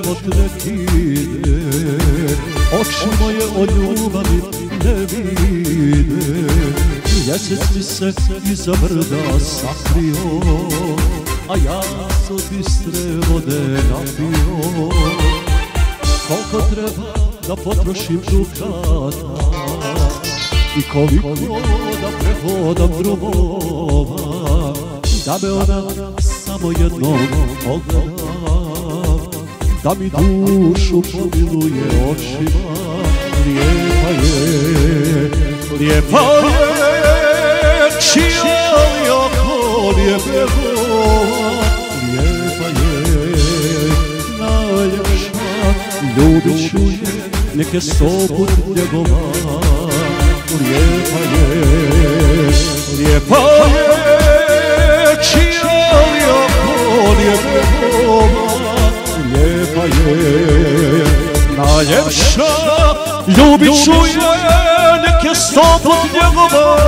život prekide, oči moje od ljubavi ne vide. Mjesec mi se iza brda sakrio, a ja se od bistre vode napio. Koliko treba da potrošim dukata i koliko da prehodam drumova, da me ona samo jednom pogleda, da mi dušu pomiluje očima. Lijepa je, lijepa je, čija li oko lijepa, lijepa je, najljepša, ljubit ću je, nek je stoput njegova. Lijepa je, lijepa je, čija li oko lijepa, lijepa je, najljepša, ljubit ću je, nek je stoput njegova.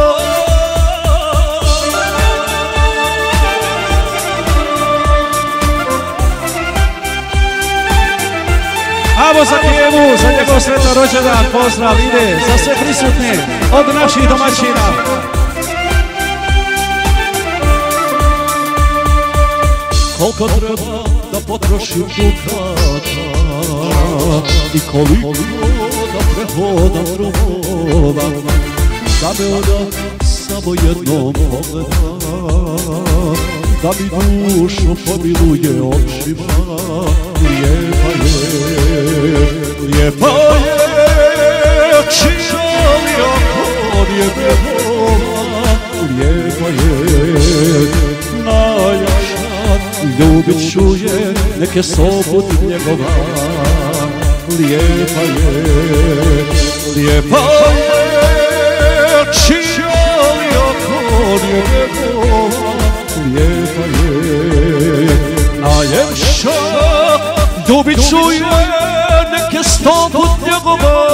Avo za Kijevu, za njegov sretan rođendan, pozdrav ide za sve prisutne od naših domaćina. Koliko treba da potrošim dukata i koliko da prehodam drumova, da me ona samo jednom pogleda, da mi dušu pomiluje očima. Lijepa je, lijepa je, čija li oko lijepa, lijepa je, najljepša, ljubit ću je, nek je stoput njegova. Lijepa je, lijepa je, čija li oko lijepa, lijepa je, najljepša, ljubit ću je, nek je stoput njegova.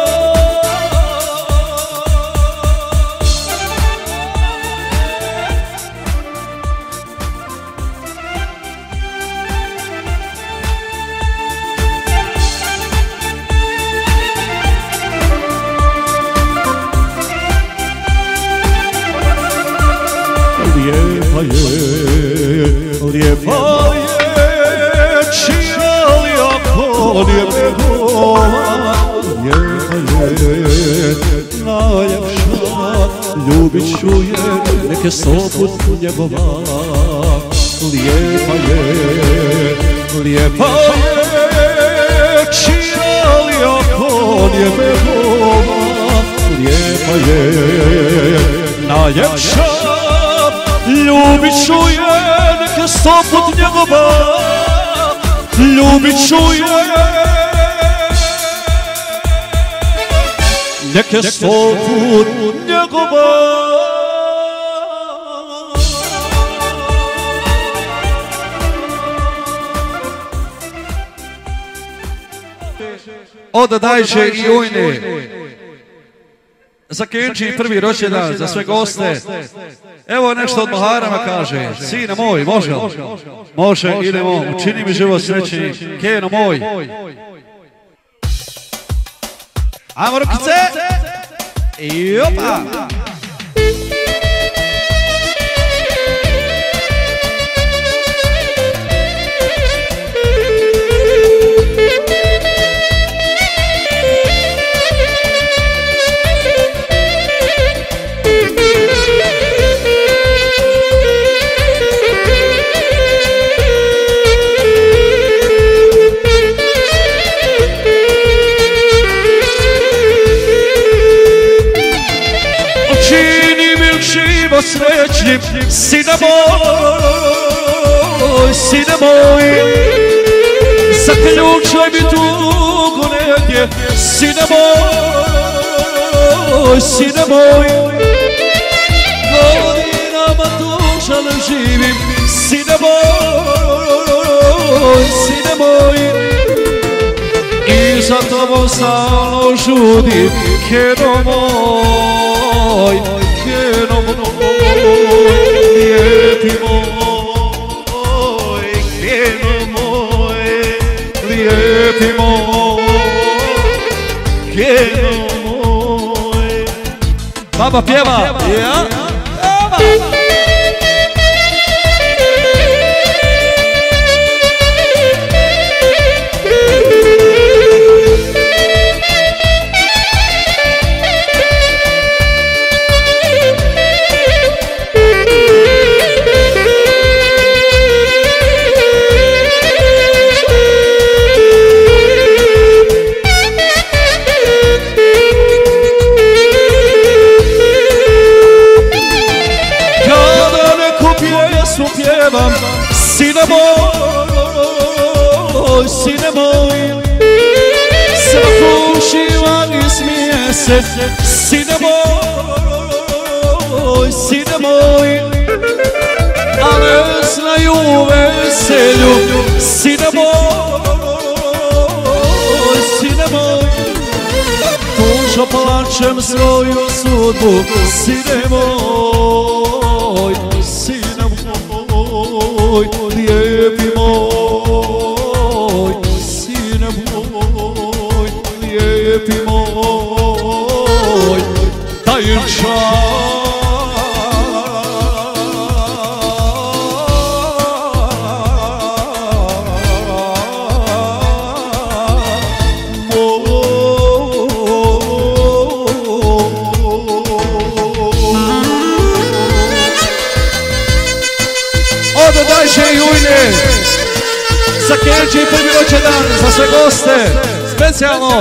Lijepa je, lijepa je, čija li oko lijepa, lijepa je, najljepša, ljubit ću je, nek je stoput njegova. Lijepa je, lijepa je, čija li oko lijepa, lijepa je, najljepša, ljubit ću je, nek je stoput njegova. Ljubit ću je, nek je stoput njegova. Od Dajče i Ujne, za Kenči prvi rođendan, za sve goste. Evo nešto od Maharama kaže, sine moj, može li? Može, idemo, učini mi život srećni, Keno moj. Ajmo rukice! I opa! Srećnim, sine moj, zaključaj mi tugu negdje, sine moj, godinama tužan živim, sine moj, i za tobom stalno žudim, Keno moj, Keno moj, lijepi moj, Keno moj, lijepi Baba pjeva. Ja. Sine moj, svako uživa i smije se. Sine moj, a ne znaju veselju. Sine moj, tužno plačem svoju sudbu. Sine moj, lijepi moj, sine moj, lijepi moj, tajnčar. Dajše i ujne za Kenči prvi rođendan, za sve goste, specijalno.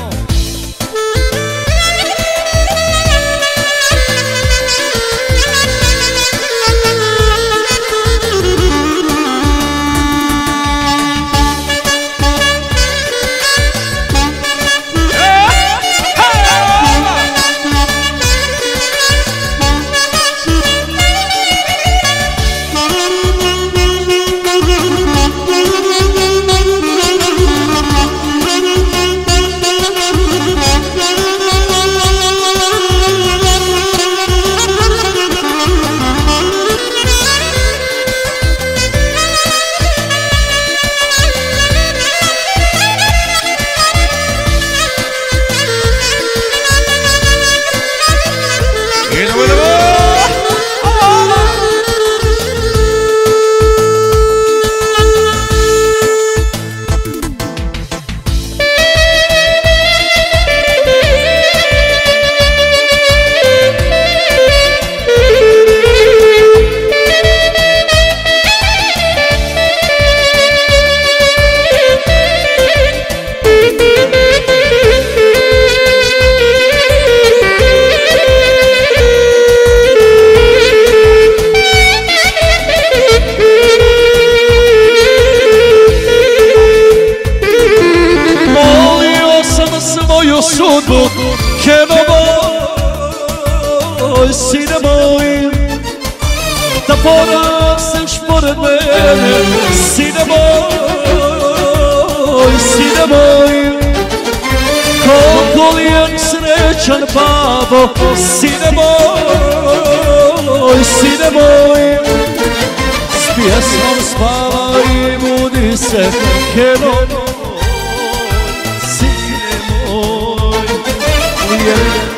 Sudbu, keno moj, sine moj, da porasteš pored mene. Sine moj, koliko lijep srećan babo. Sine moj, s pjesmom spavaj i budi se. Keno moj, sine moj, yeah.